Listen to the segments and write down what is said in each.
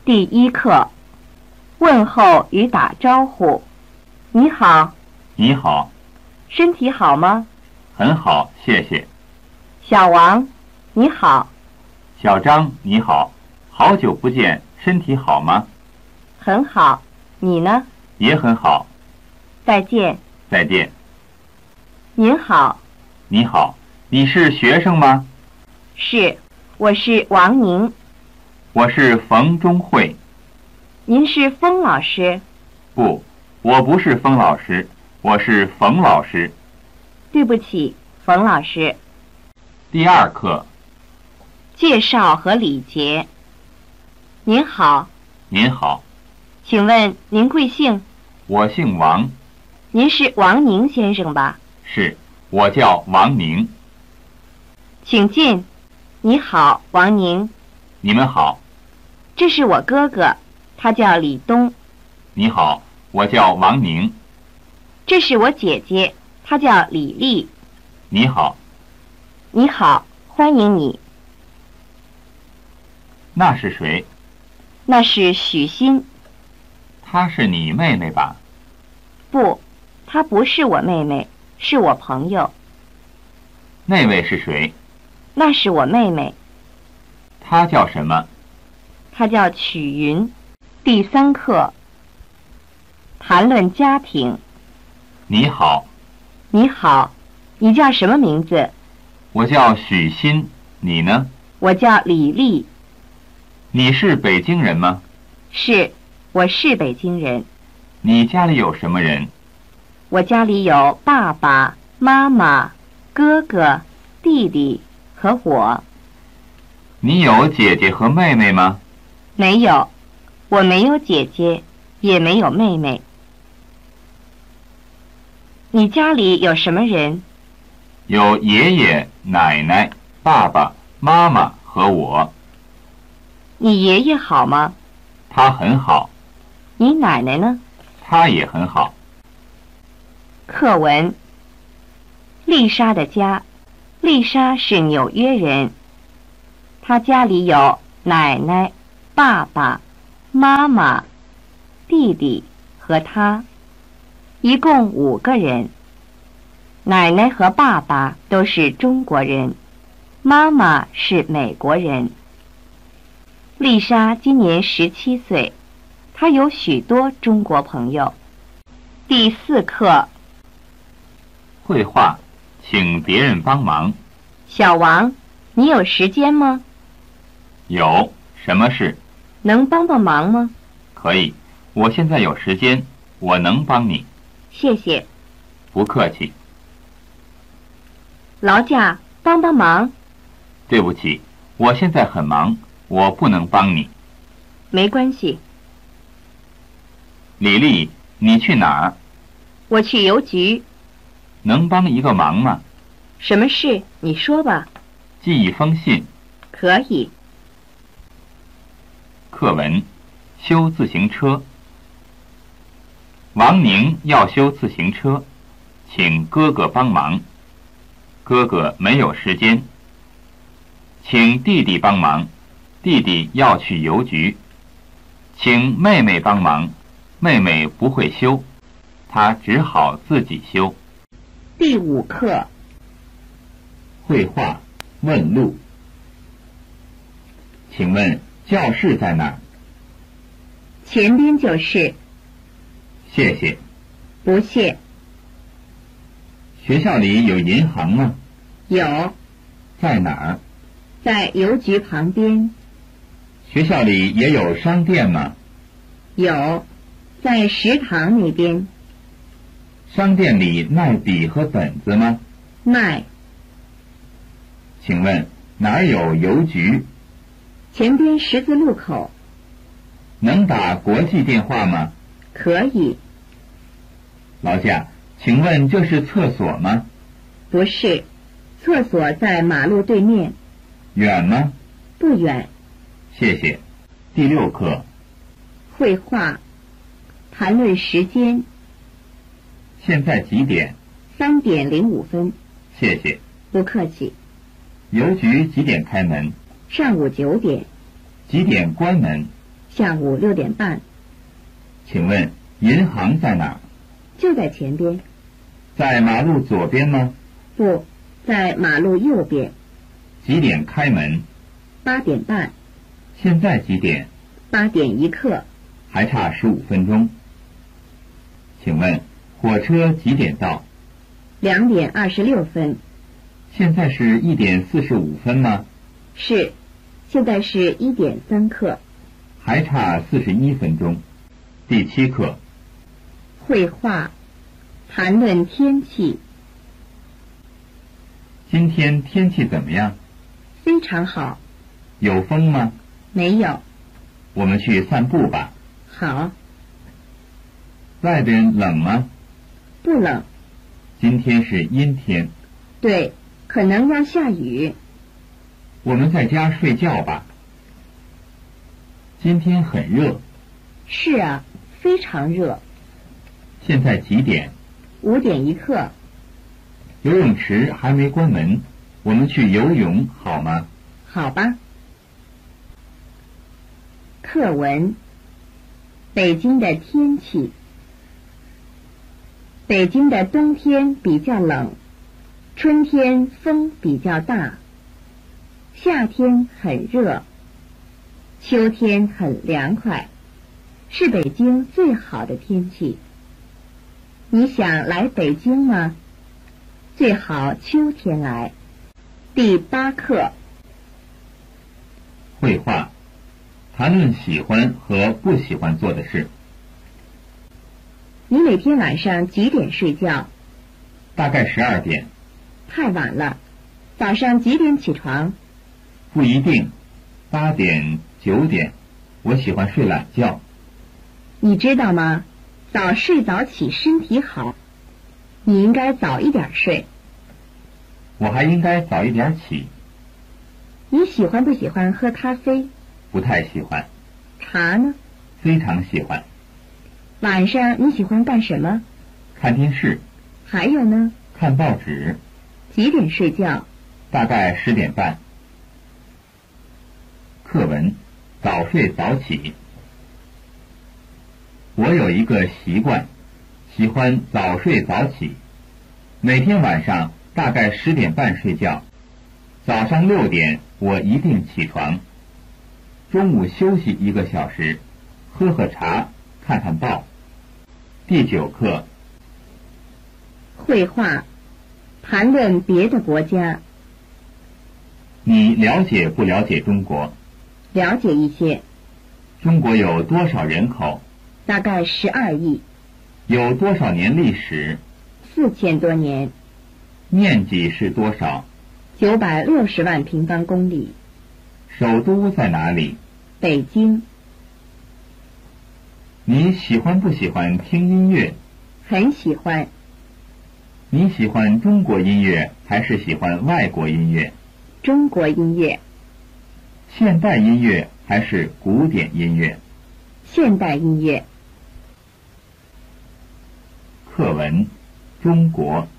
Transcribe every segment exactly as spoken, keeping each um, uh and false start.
第一课，问候与打招呼。你好。 你好。 身体好吗？ 很好，谢谢。 小王，你好。 小张，你好，好久不见，身体好吗？ 很好，你呢？ 也很好。 再见。 再见。 您好。 你好，你是学生吗？ 是，我是王宁。 我是冯中慧。 您是封老师？ 不，我不是封老师，我是冯老师。 对不起，冯老师。 第二课， 介绍和礼节。您好。 您好。 请问您贵姓？ 我姓王。 您是王宁先生吧？ 是，我叫王宁。 请进。你好，王宁。 你们好。 这是我哥哥，他叫李东。 你好，我叫王宁。 这是我姐姐，她叫李丽。 你好。 你好，欢迎你。 那是谁？ 那是许昕。 她是你妹妹吧？ 不，她不是我妹妹，是我朋友。 那位是谁？ 那是我妹妹。 她叫什么？ 她叫曲云。第三课，谈论家庭。 你好。 你好，你叫什么名字？ 我叫许昕，你呢？ 我叫李丽。 你是北京人吗？ 是，我是北京人。 你家里有什么人？ 我家里有爸爸妈妈、哥哥、弟弟和我。 你有姐姐和妹妹吗？ 没有，我没有姐姐，也没有妹妹。你家里有什么人？ 有爷爷、奶奶、爸爸妈妈和我。 你爷爷好吗？ 他很好。 你奶奶呢？ 他也很好。 课文。丽莎的家。丽莎是纽约人。她家里有奶奶、爸爸、妈妈、弟弟和她，一共五个人。奶奶和爸爸都是中国人，妈妈是美国人。丽莎今年十七岁，她有许多中国朋友。第四课， 绘画，请别人帮忙。 小王，你有时间吗？ 有，什么事？ 能帮帮忙吗？ 可以，我现在有时间，我能帮你。 谢谢。 不客气。 劳驾，帮帮忙。 对不起，我现在很忙，我不能帮你。 没关系。 李丽，你去哪儿？ 我去邮局。 能帮一个忙吗？ 什么事？你说吧。 寄一封信。 可以。 课文，修自行车。王宁要修自行车，请哥哥帮忙。哥哥没有时间。请弟弟帮忙，弟弟要去邮局。请妹妹帮忙，妹妹不会修，她只好自己修。 第五课， 绘画，问路。请问教室在哪儿？ 前边就是。 谢谢。 不谢。 学校里有银行吗？ 有。 在哪儿？ 在邮局旁边。 学校里也有商店吗？ 有，在食堂那边。 商店里卖笔和本子吗？ 卖。 请问哪儿有邮局？ 前边十字路口。 能打国际电话吗？ 可以。 劳驾，请问这是厕所吗？ 不是，厕所在马路对面。 远吗？ 不远。 谢谢。第六课， 绘画，谈论时间。 现在几点？ 三点零五分。 谢谢。 不客气。 邮局几点开门？ 上午九点。 几点关门？ 下午六点半。 请问银行在哪儿？ 就在前边。 在马路左边吗？ 不，在马路右边。 几点开门？ 八点半。 现在几点？ 八点一刻。 还差十五分钟。请问火车几点到？ 两点二十六分。 现在是一点四十五分吗？ 是，现在是一点三刻。 还差四十一分钟。第七课。 绘画，谈论天气。 今天天气怎么样？ 非常好。 有风吗？ 没有。 我们去散步吧。 好。 外边冷吗？ 不冷。 今天是阴天。 对，可能要下雨。 我们在家睡觉吧。今天很热。 是啊，非常热。 现在几点？ 五点一刻。 游泳池还没关门，我们去游泳好吗？ 好吧。课文：北京的天气。北京的冬天比较冷，春天风比较大，夏天很热，秋天很凉快，是北京最好的天气。你想来北京吗？最好秋天来。第八课。 绘画，谈论喜欢和不喜欢做的事。 你每天晚上几点睡觉？ 大概十二点。 太晚了。早上几点起床？ 不一定，八点、九点。我喜欢睡懒觉。 你知道吗？早睡早起身体好。你应该早一点睡。 我还应该早一点起。 你喜欢不喜欢喝咖啡？ 不太喜欢。 茶呢？ 非常喜欢。 晚上你喜欢干什么？ 看电视。 还有呢？ 看报纸。 几点睡觉？ 大概十点半。课文：早睡早起。我有一个习惯，喜欢早睡早起。每天晚上大概十点半睡觉，早上六点我一定起床。中午休息一个小时，喝喝茶，看看报。第九课。 绘画，谈论别的国家。 你了解不了解中国？ 了解一些。 中国有多少人口？ 大概十二亿。 有多少年历史？ 四千多年。 面积是多少？ 九百六十万平方公里。 首都在哪里？ 北京。 你喜欢不喜欢听音乐？ 很喜欢。 你喜欢中国音乐还是喜欢外国音乐？ 中国音乐。 现代音乐还是古典音乐？ 现代音乐。 课文：中国。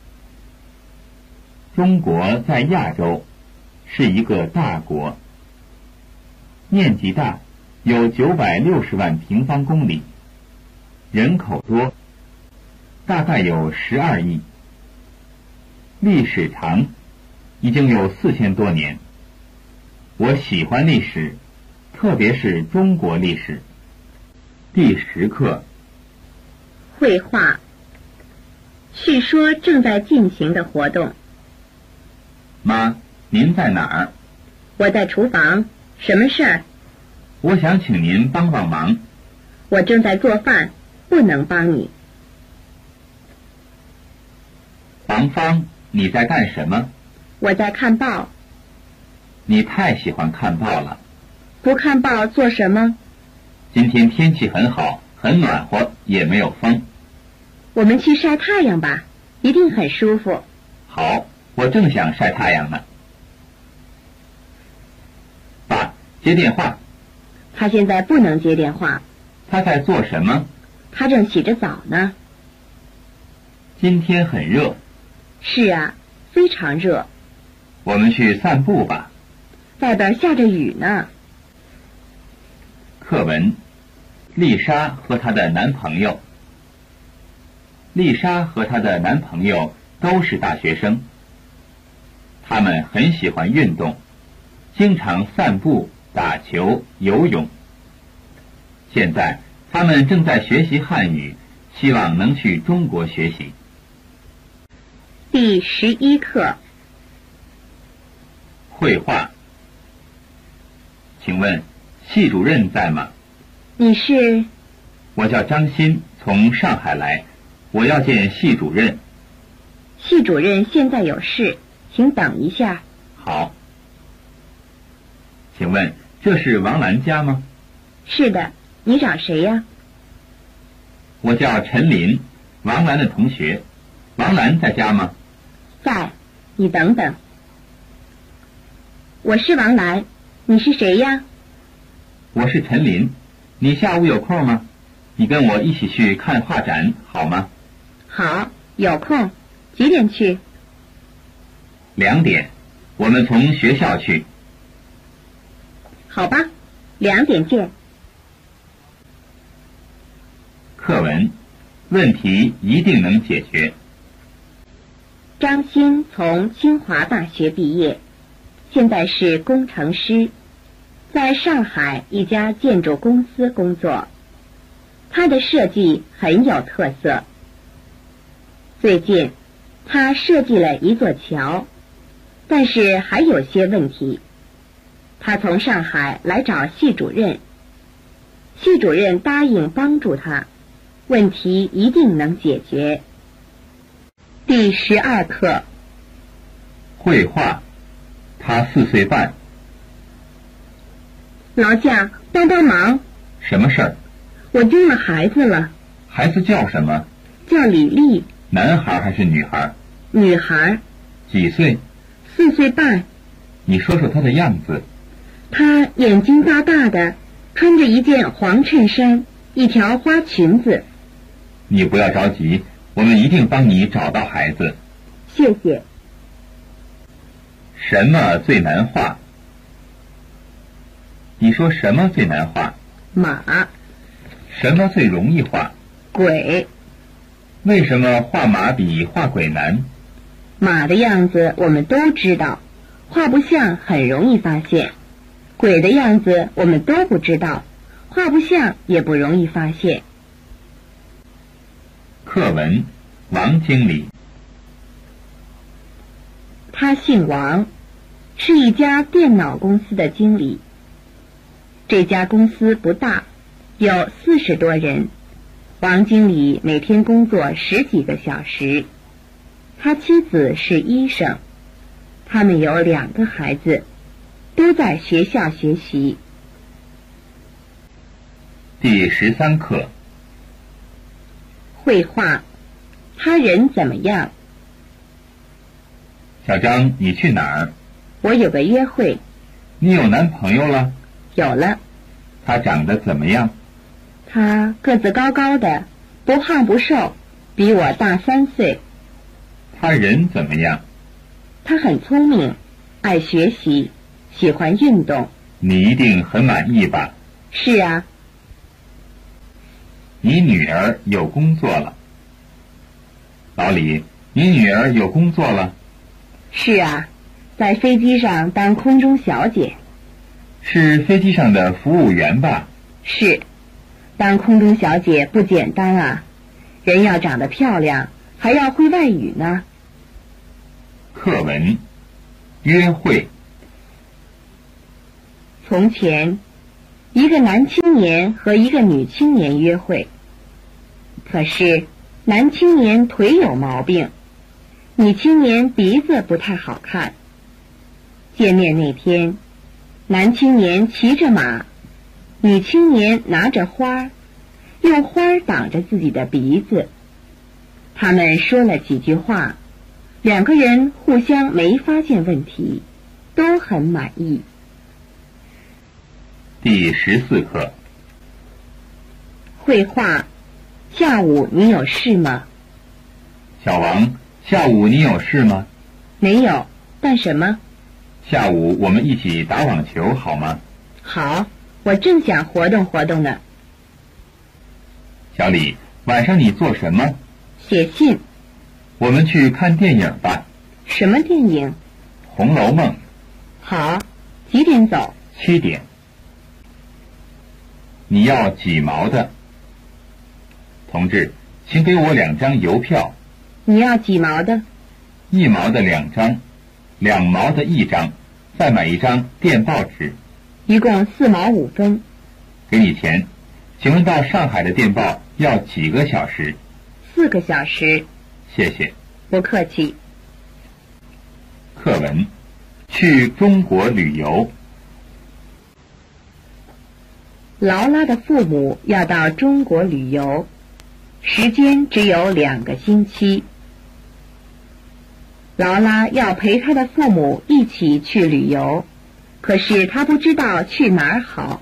中国在亚洲，是一个大国，面积大，有九百六十万平方公里，人口多，大概有十二亿，历史长，已经有四千多年。我喜欢历史，特别是中国历史。第十课。 绘画，叙说正在进行的活动。 妈，您在哪儿？ 我在厨房。什么事儿？ 我想请您帮帮忙。 我正在做饭，不能帮你。 黄芳，你在干什么？ 我在看报。 你太喜欢看报了。 不看报做什么？ 今天天气很好，很暖和，也没有风。 我们去晒太阳吧，一定很舒服。 好，我正想晒太阳呢。爸，接电话。 他现在不能接电话。 他在做什么？ 他正洗着澡呢。 今天很热。 是啊，非常热。 我们去散步吧。 外边下着雨呢。 课文：丽莎和她的男朋友。丽莎和她的男朋友都是大学生，他们很喜欢运动，经常散步、打球、游泳。现在他们正在学习汉语，希望能去中国学习。 第十一课。 绘画。请问系主任在吗？ 你是？ 我叫张鑫，从上海来，我要见系主任。 系主任现在有事，请等一下。 好。请问这是王兰家吗？ 是的，你找谁呀？ 我叫陈林，王兰的同学。王兰在家吗？ 在，你等等。我是王兰，你是谁呀？ 我是陈林，你下午有空吗？你跟我一起去看画展好吗？ 好，有空。几点去？ 两点，我们从学校去。 好吧，两点见。 课文：问题一定能解决。 张鑫从清华大学毕业，现在是工程师，在上海一家建筑公司工作。他的设计很有特色。最近，他设计了一座桥，但是还有些问题。他从上海来找系主任，系主任答应帮助他，问题一定能解决。第十二课。 绘画。他四岁半。 劳驾，帮帮忙。 什么事儿？ 我丢了孩子了。 孩子叫什么？ 叫李丽。 男孩还是女孩？ 女孩。 几岁？ 四岁半。 你说说她的样子。 她眼睛大大的，穿着一件黄衬衫，一条花裙子。 你不要着急，我们一定帮你找到孩子。 谢谢。 什么最难画？你说什么最难画？ 马。 什么最容易画？ 鬼。 为什么画马比画鬼难？ 马的样子我们都知道，画不像很容易发现。鬼的样子我们都不知道，画不像也不容易发现。 课文：王经理。 他姓王，是一家电脑公司的经理。这家公司不大，有四十多人。王经理每天工作十几个小时。他妻子是医生，他们有两个孩子，都在学校学习。 第十三课。 绘画。他人怎么样？ 小张，你去哪儿？ 我有个约会。 你有男朋友了？ 有了。 他长得怎么样？ 他个子高高的，不胖不瘦，比我大三岁。 他人怎么样？ 他很聪明，爱学习，喜欢运动。 你一定很满意吧？ 是啊。 你女儿有工作了。老李，你女儿有工作了？ 是啊，在飞机上当空中小姐。 是飞机上的服务员吧？ 是，当空中小姐不简单啊，人要长得漂亮，还要会外语呢。 课文：约会。 从前，一个男青年和一个女青年约会，可是男青年腿有毛病，女青年鼻子不太好看。见面那天，男青年骑着马，女青年拿着花，用花挡着自己的鼻子。他们说了几句话，两个人互相没发现问题，都很满意。 第十四课。 绘画。下午你有事吗？ 小王，下午你有事吗？ 没有。干什么？ 下午我们一起打网球好吗？ 好， 我正想活动活动呢。 小李，晚上你做什么？ 写信。 我们去看电影吧。 什么电影？ 《红楼梦》。 好，几点走？ 七点。你要几毛的？同志，请给我两张邮票。 你要几毛的？ 一毛的两张，两毛的一张，再买一张电报纸。 一共四毛五分。 给你钱。请问到上海的电报要几个小时？ 四个小时。 谢谢。 不客气。 课文：去中国旅游。 劳拉的父母要到中国旅游，时间只有两个星期。劳拉要陪她的父母一起去旅游，可是她不知道去哪儿好。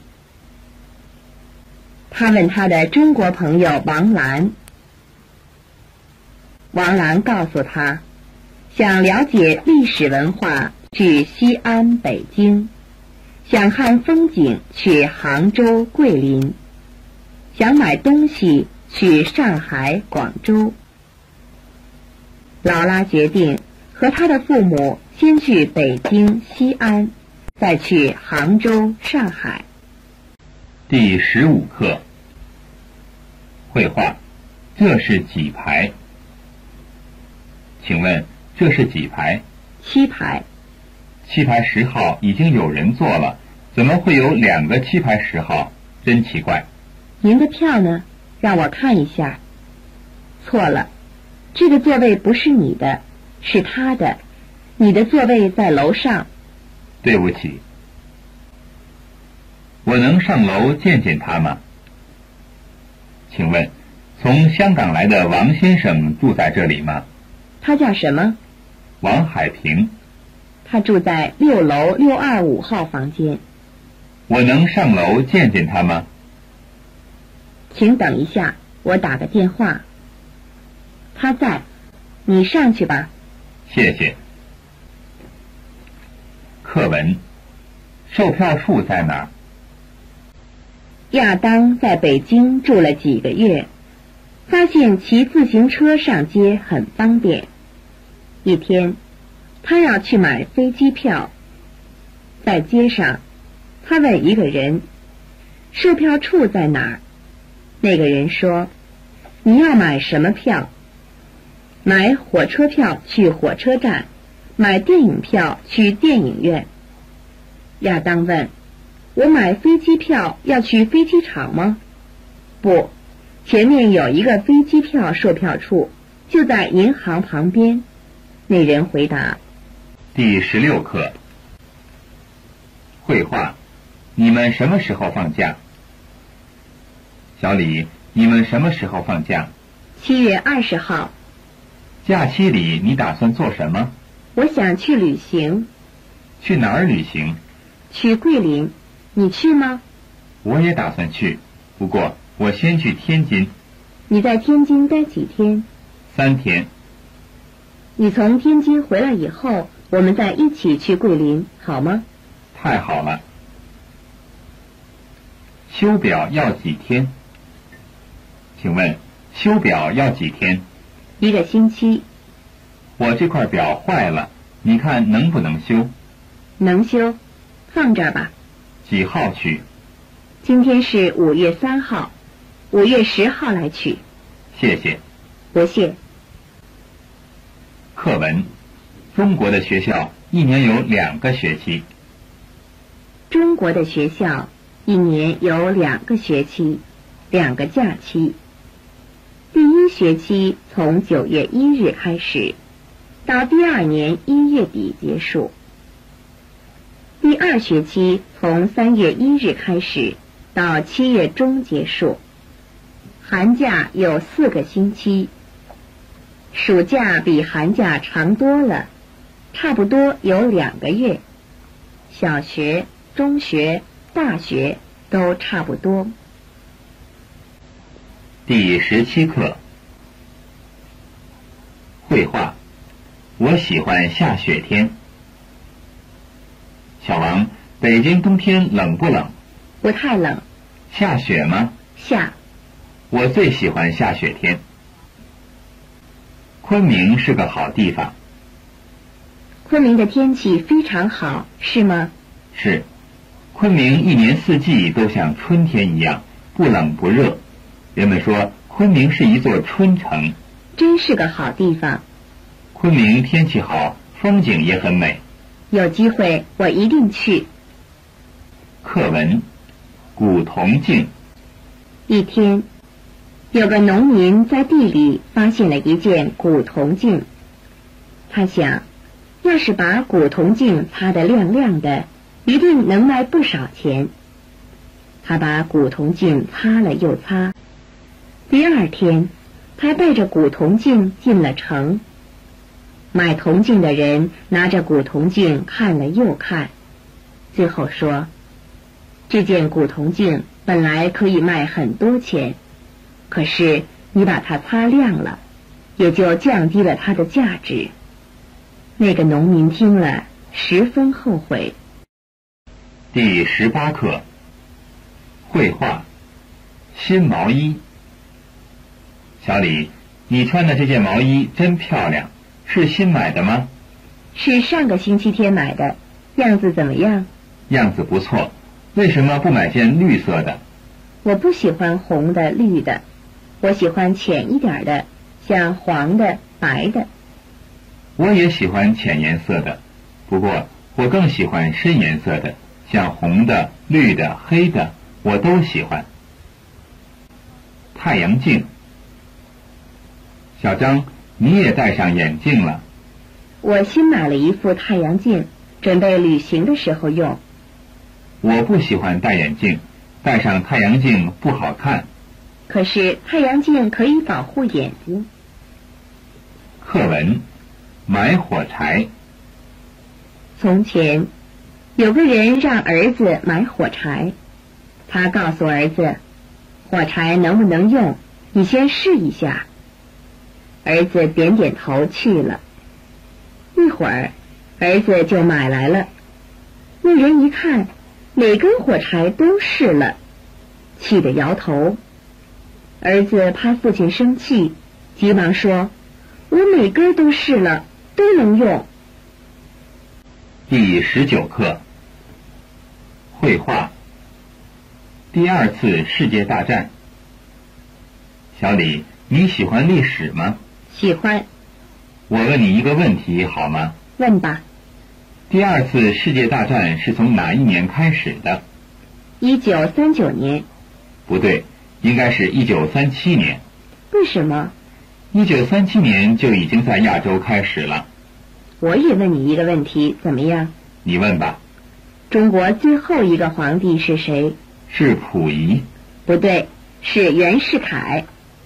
她问她的中国朋友王兰，王兰告诉她，想了解历史文化去西安、北京，想看风景去杭州、桂林，想买东西去上海、广州。劳拉决定和她的父母先去北京、西安，再去杭州、上海。 第十五课。绘画，这是几排？请问这是几排？ 七排。 七排十号已经有人坐了，怎么会有两个七排十号？真奇怪。 您的票呢？让我看一下。错了，这个座位不是你的，是他的。你的座位在楼上。 对不起。我能上楼见见他吗？请问，从香港来的王先生住在这里吗？ 他叫什么？ 王海平。 他住在六楼六二五号房间。 我能上楼见见他吗？ 请等一下，我打个电话。他在，你上去吧。 谢谢。课文：售票处在哪儿？ 亚当在北京住了几个月，发现骑自行车上街很方便。一天，他要去买飞机票，在街上，他问一个人：“售票处在哪儿？”那个人说：“你要买什么票？”“买火车票去火车站，买电影票去电影院。”亚当问：“我买飞机票要去飞机场吗？”“不，前面有一个飞机票售票处，就在银行旁边。”那人回答。 第十六课。绘画，你们什么时候放假？小李，你们什么时候放假？ 七月二十号。 假期里你打算做什么？ 我想去旅行。 去哪儿旅行？ 去桂林。你去吗？ 我也打算去，不过我先去天津。 你在天津待几天？ 三天。 你从天津回来以后，我们再一起去桂林，好吗？ 太好了。修表要几天？请问修表要几天？ 一个星期。 我这块表坏了，你看能不能修？ 能修，放这儿吧。 几号取？ 今天是五月三号，五月十号来取。 谢谢。 不谢。 课文：中国的学校一年有两个学期。 中国的学校一年有两个学期，两个假期。第一学期从九月一日开始，到第二年一月底结束。第二学期从三月一日开始，到七月中结束。寒假有四个星期。暑假比寒假长多了，差不多有两个月。小学、中学、大学都差不多。 第十七课。绘画，我喜欢下雪天。小王，北京冬天冷不冷？ 不太冷。 下雪吗？ 下。 我最喜欢下雪天。昆明是个好地方。 昆明的天气非常好，是吗？ 是。昆明一年四季都像春天一样，不冷不热。人们说昆明是一座春城。 真是个好地方。 昆明天气好，风景也很美。 有机会我一定去。 课文：古铜镜。 一天，有个农民在地里发现了一件古铜镜。他想，要是把古铜镜擦得亮亮的，一定能卖不少钱。他把古铜镜擦了又擦。第二天，他带着古铜镜进了城。买铜镜的人拿着古铜镜看了又看，最后说，这件古铜镜本来可以卖很多钱，可是你把它擦亮了，也就降低了它的价值。那个农民听了十分后悔。 第十八课：绘画。新毛衣。小李，你穿的这件毛衣真漂亮，是新买的吗？ 是上个星期天买的，样子怎么样？ 样子不错。为什么不买件绿色的？ 我不喜欢红的、绿的，我喜欢浅一点的，像黄的、白的。 我也喜欢浅颜色的，不过我更喜欢深颜色的，像红的、绿的、黑的，我都喜欢。太阳镜。小张，你也戴上眼镜了。 我新买了一副太阳镜，准备旅行的时候用。 我不喜欢戴眼镜，戴上太阳镜不好看。 可是太阳镜可以保护眼睛。 课文：买火柴。 从前，有个人让儿子买火柴，他告诉儿子，火柴能不能用，你先试一下。儿子点点头去了。一会儿，儿子就买来了。那人一看，每根火柴都试了，气得摇头。儿子怕父亲生气，急忙说，我每根都试了，都能用。 第十九课：绘画。第二次世界大战。小李，你喜欢历史吗？ 喜欢。 我问你一个问题好吗？ 问吧。 第二次世界大战是从哪一年开始的？ 一九三九年。 不对，应该是一九三七年。 为什么？ 一九三七年就已经在亚洲开始了。 我也问你一个问题，怎么样？ 你问吧。 中国最后一个皇帝是谁？ 是溥仪。 不对，是袁世凯。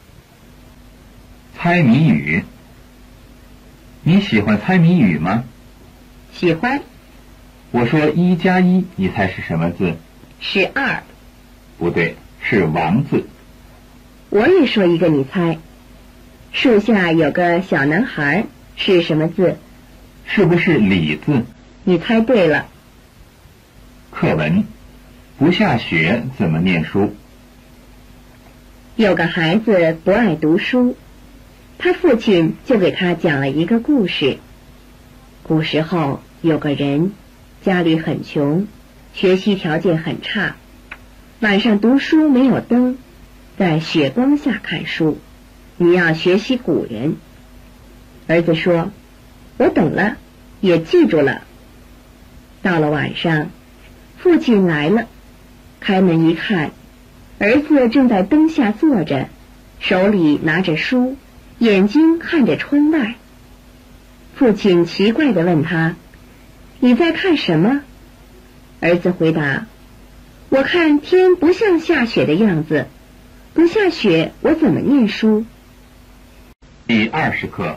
猜谜语。你喜欢猜谜语吗？ 喜欢。 我说一加一，你猜是什么字？ 是二。 不对，是王字。 我也说一个你猜。树下有个小男孩，是什么字？ 是不是李字？ 你猜对了。 课文：不下雪怎么念书？ 有个孩子不爱读书，他父亲就给他讲了一个故事。古时候有个人，家里很穷，学习条件很差，晚上读书没有灯，在雪光下看书。你要学习古人。儿子说，我懂了，也记住了。到了晚上，父亲来了，开门一看，儿子正在灯下坐着，手里拿着书，眼睛看着窗外。父亲奇怪地问他，你在看什么？儿子回答，我看天不像下雪的样子，不下雪我怎么念书？ 第二十课：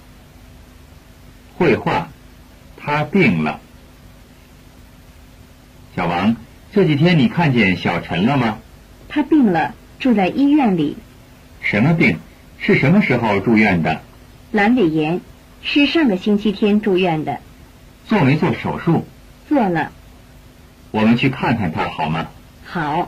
绘画。他病了。小王，这几天你看见小陈了吗？ 他病了，住在医院里。 什么病？是什么时候住院的？ 阑尾炎，是上个星期天住院的。 做没做手术？ 做了。 我们去看看他好吗？ 好。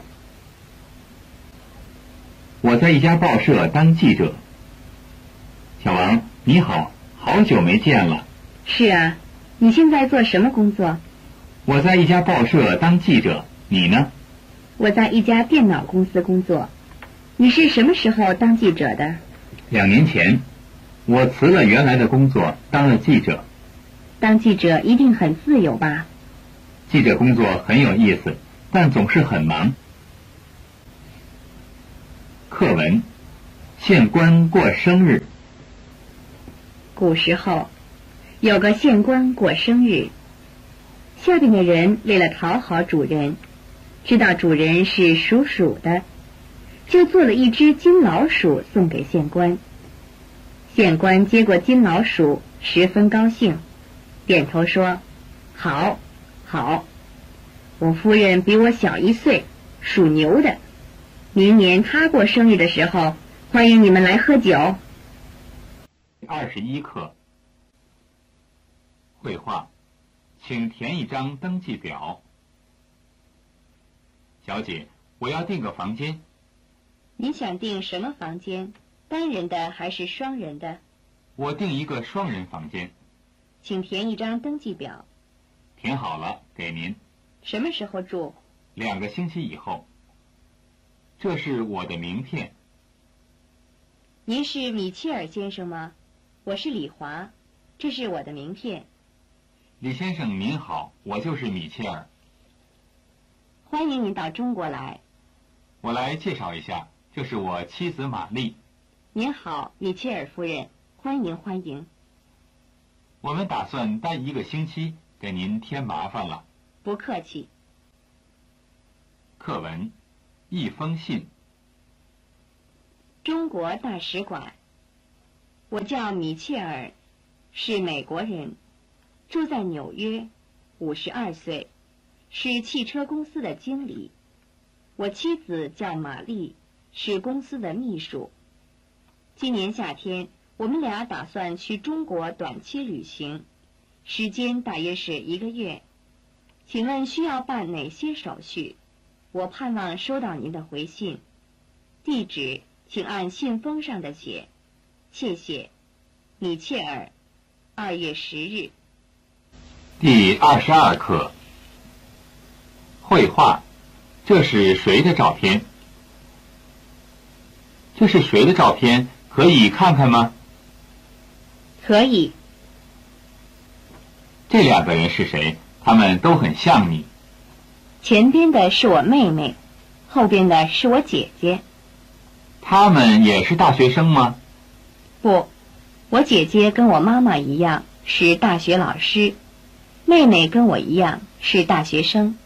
我在一家报社当记者。小王，你好，好久没见了。 是啊，你现在做什么工作？ 我在一家报社当记者，你呢？ 我在一家电脑公司工作。你是什么时候当记者的？ 两年前，我辞了原来的工作，当了记者。 当记者一定很自由吧？ 记者工作很有意思，但总是很忙。课文：县官过生日。 古时候，有个县官过生日，下边的人为了讨好主人，知道主人是属鼠的，就做了一只金老鼠送给县官。县官接过金老鼠，十分高兴，点头说：好，好，我夫人比我小一岁，属牛的，明年她过生日的时候，欢迎你们来喝酒。 二十一课，绘画，请填一张登记表。小姐，我要订个房间。 你想订什么房间？单人的还是双人的？ 我订一个双人房间。 请填一张登记表。 填好了，给您。 什么时候住？ 两个星期以后。这是我的名片。 您是米切尔先生吗？我是李华，这是我的名片。 李先生您好，我就是米切尔。 欢迎您到中国来。 我来介绍一下，这是我妻子玛丽。 您好，米切尔夫人，欢迎欢迎。 我们打算待一个星期，给您添麻烦了。 不客气。 课文：一封信。 中国大使馆。我叫米切尔，是美国人，住在纽约，五十二岁，是汽车公司的经理。我妻子叫玛丽，是公司的秘书。今年夏天，我们俩打算去中国短期旅行，时间大约是一个月。请问需要办哪些手续？我盼望收到您的回信。地址请按信封上的写。谢谢，米切尔。二月十日。 第二十二课，绘画。这是谁的照片？这是谁的照片？可以看看吗？ 可以。 这两个人是谁？他们都很像你。 前边的是我妹妹，后边的是我姐姐。 他们也是大学生吗？ 不，我姐姐跟我妈妈一样是大学老师，妹妹跟我一样是大学生。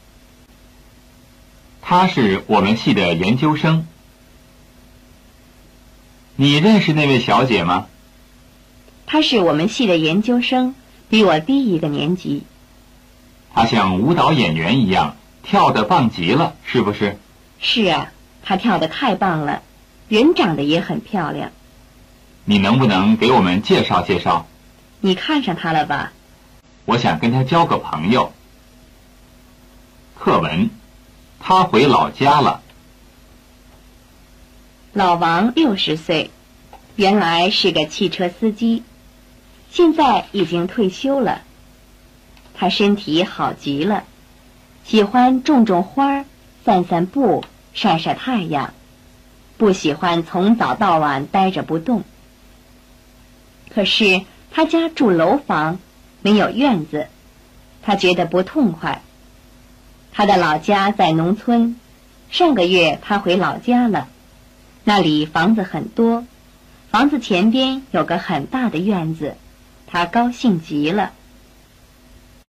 他是我们系的研究生。你认识那位小姐吗？ 她是我们系的研究生，比我低一个年级。 她像舞蹈演员一样，跳得棒极了，是不是？ 是啊，她跳得太棒了，人长得也很漂亮。 你能不能给我们介绍介绍？ 你看上她了吧？ 我想跟她交个朋友。课文：他回老家了。 老王六十岁，原来是个汽车司机，现在已经退休了。他身体好极了，喜欢种种花，散散步，晒晒太阳，不喜欢从早到晚待着不动。可是他家住楼房，没有院子，他觉得不痛快。他的老家在农村，上个月他回老家了，那里房子很多，房子前边有个很大的院子，他高兴极了。